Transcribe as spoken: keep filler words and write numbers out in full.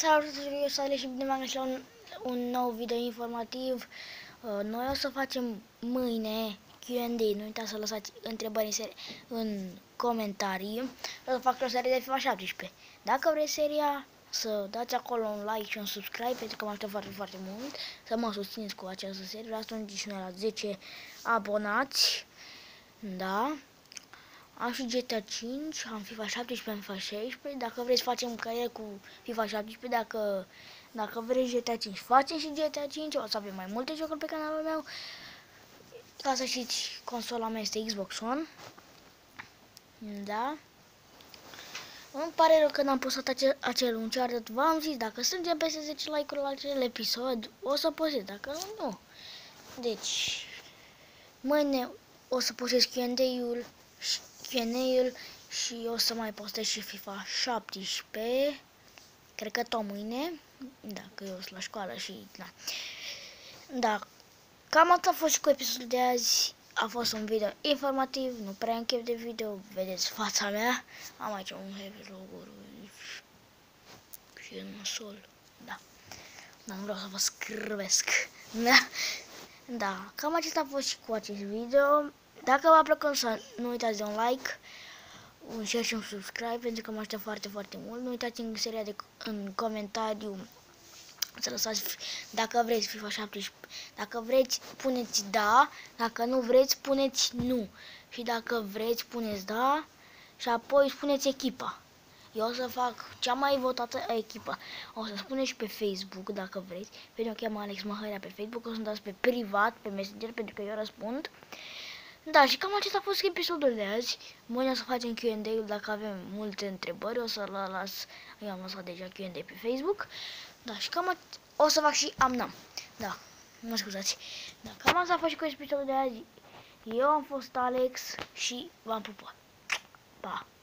Salut tuturor, eu sunt Ale și bine m-am găsit la un, un nou video informativ. Noi o să facem mâine Q and A, nu uitați să lăsați întrebări în, serie, în comentarii. O să fac o serie de FIFA șaptesprezece. Dacă vreți seria, să dați acolo un like și un subscribe, pentru că mă ajută foarte, foarte mult să mă susțineți cu această serie. Vreau să ajungem și noi la zece abonați. Da. Am și G T A cinci, am FIFA șaptesprezece, am FIFA șaisprezece. Dacă vreți facem carieră cu FIFA șaptesprezece, dacă, dacă vreți G T A cinci, facem și G T A cinci. O să avem mai multe jocuri pe canalul meu. Ca să știți, consola mea este Xbox One. Da. Îmi pare rău că n-am postat acel, acel Uncharted. V-am zis, dacă strângem peste zece like-uri la acel episod, o să postez, dacă nu, nu. Deci, mâine o să postez Q and A-ul Q and A-ul și o să mai postez și FIFA șaptesprezece. Cred că tot mâine, dacă eu sunt la școală și da. Da, cam atât a fost și cu episodul de azi. A fost un video informativ, nu prea am chef de video, vedeți fața mea. Am aici un heavy logo și un sol, da. Dar nu vreau să vă scârbesc. Da, da, cam acesta a fost și cu acest video. Dacă v-a plăcut, să nu uitați de un like, un share și un subscribe, pentru că mă ajută foarte, foarte mult. Nu uitați în seria de în comentariu să lăsați dacă vreți FIFA șaptesprezece. Dacă vreți, puneți da, dacă nu vreți, puneți nu. Și dacă vreți, puneți da și apoi spuneți echipa. Eu o să fac cea mai votată echipă. O să spuneți și pe Facebook, dacă vreți. Pentru că eu mă Alex Măhărea pe Facebook, o să dați pe privat, pe Messenger, pentru că eu răspund. Da, și cam acesta a fost episodul de azi. Mâine o să facem Q and A-ul dacă avem multe întrebări. O să la las, eu am lăsat deja Q and A pe Facebook. Da, și cam o să fac și amnam. Da, mă scuzați. Da, cam asta a fost și cu episodul de azi. Eu am fost Alex și v-am pupat. Pa!